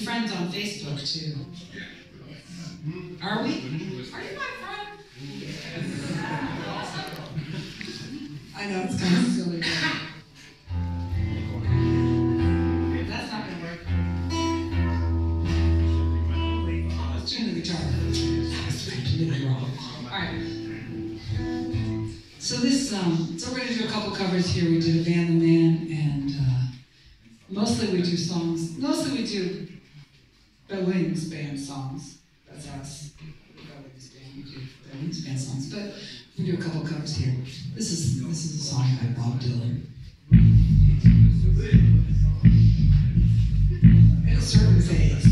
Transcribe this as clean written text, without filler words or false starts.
friends on Facebook too. Are we? Are you my friend? I know it's kind of silly. That's not gonna work. Let's tune the guitar. All right. So this, so we're gonna do a couple covers here. We did Van the Man, and mostly we do songs. Mostly we do Bill Williams Band songs. That's us. Bill Williams Band. We do Bill Williams Band songs, but we do a couple covers here. This is a song by Bob Dylan. In a certain phase.